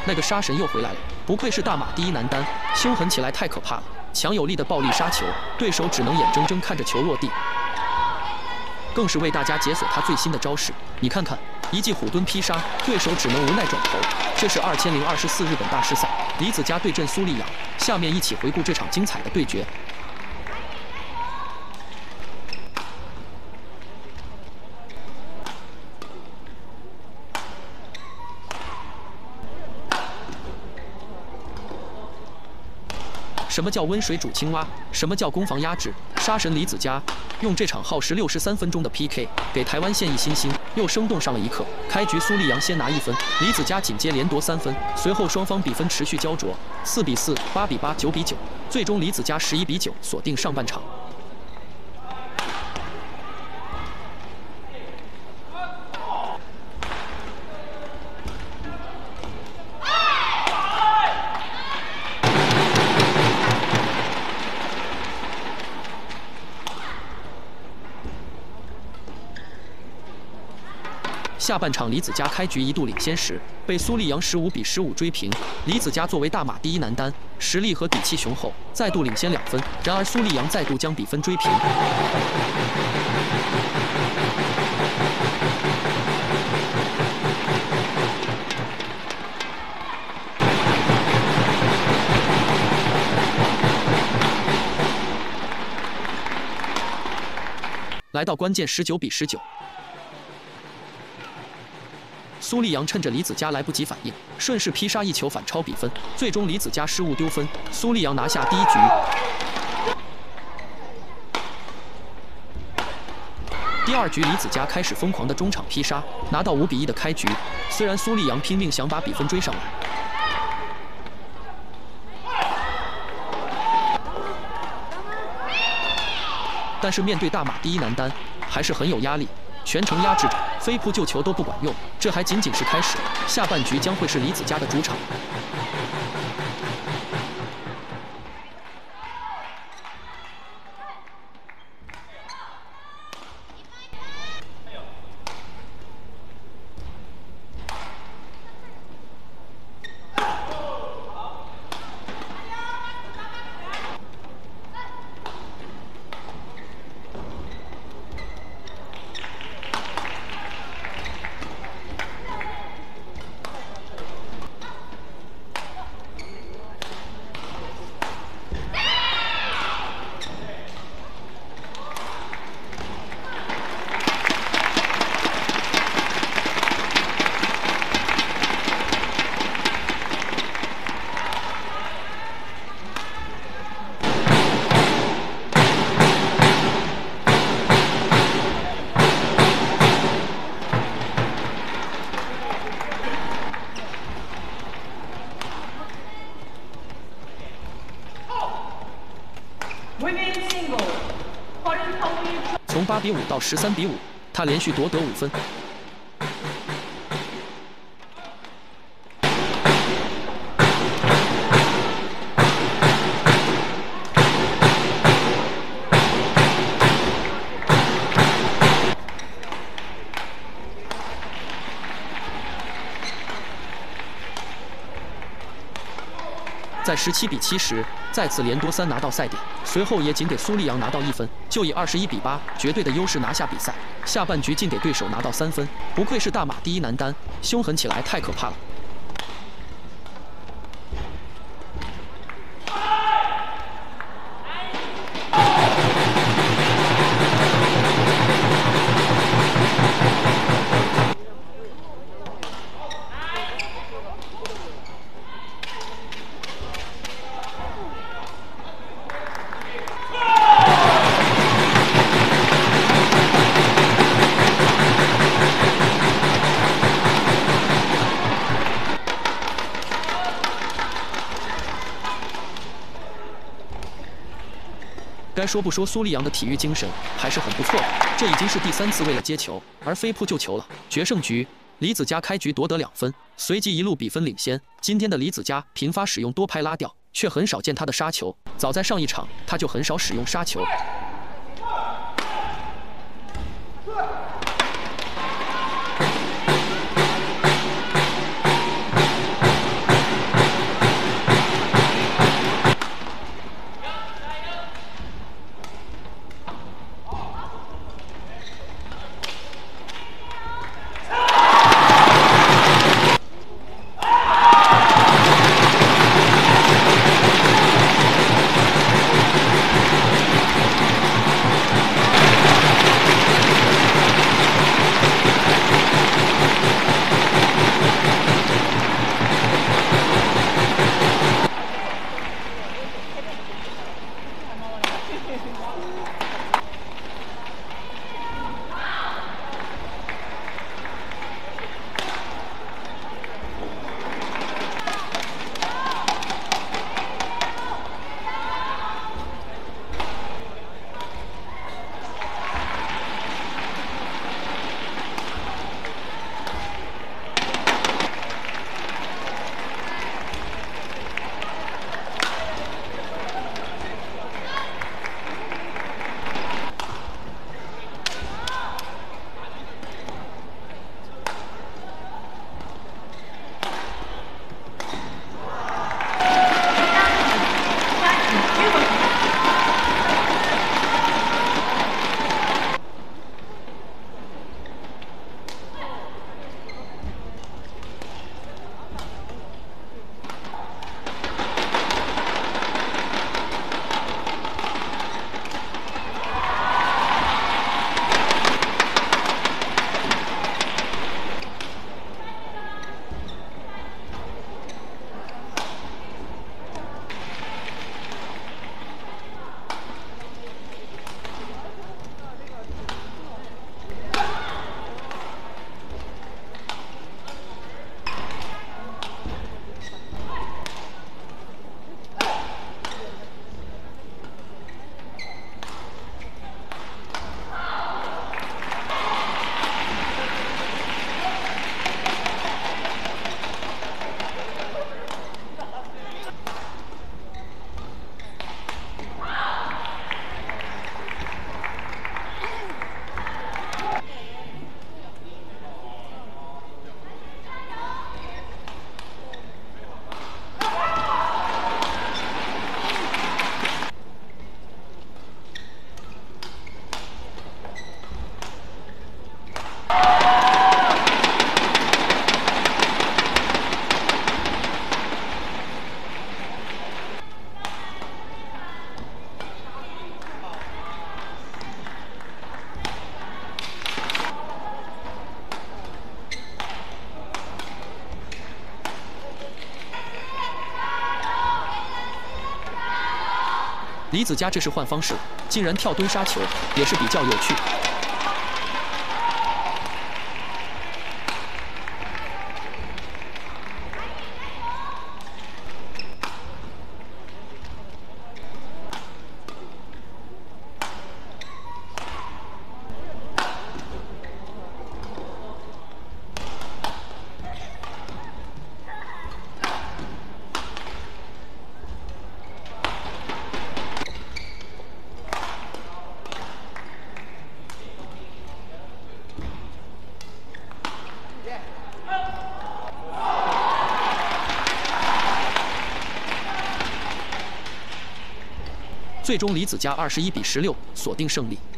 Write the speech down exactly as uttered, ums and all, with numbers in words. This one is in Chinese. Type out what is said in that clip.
那个杀神又回来了，不愧是大马第一男单，凶狠起来太可怕了。强有力的暴力杀球，对手只能眼睁睁看着球落地。更是为大家解锁他最新的招式，你看看，一记虎蹲劈杀，对手只能无奈转头。这是二千零二十四日本大师赛，李子嘉对阵苏利扬。下面一起回顾这场精彩的对决。 什么叫温水煮青蛙？什么叫攻防压制？杀神李子嘉用这场耗时六十三分钟的 P K 给台湾献艺新星，又生动上了一课。开局苏利扬先拿一分，李子嘉紧接连夺三分，随后双方比分持续焦灼，四比四、八比八、九比九，最终李子嘉十一比九锁定上半场。 下半场，李子嘉开局一度领先时，被苏利扬十五比十五追平。李子嘉作为大马第一男单，实力和底气雄厚，再度领先两分。然而苏利扬再度将比分追平。来到关键十九比十九。 苏利扬趁着李子嘉来不及反应，顺势劈杀一球反超比分，最终李子嘉失误丢分，苏利扬拿下第一局。第二局李子嘉开始疯狂的中场劈杀，拿到五比一的开局。虽然苏利扬拼命想把比分追上来，但是面对大马第一男单，还是很有压力。 全程压制着，飞扑救球都不管用，这还仅仅是开始，下半局将会是李子嘉的主场。从八比五到十三比五，他连续夺得五分。在十七比七时，再次连夺三拿到赛点，随后也仅给苏利扬拿到一分，就以二十一比八绝对的优势拿下比赛。下半局竟给对手拿到三分，不愧是大马第一男单，凶狠起来太可怕了。 该说不说，苏利扬的体育精神还是很不错的。这已经是第三次为了接球而飞扑救球了。决胜局，李子嘉开局夺得两分，随即一路比分领先。今天的李子嘉频发使用多拍拉吊，却很少见他的杀球。早在上一场，他就很少使用杀球。 李子嘉这是换方式，竟然跳蹲杀球，也是比较有趣。 最终，李子嘉二十一比十六锁定胜利。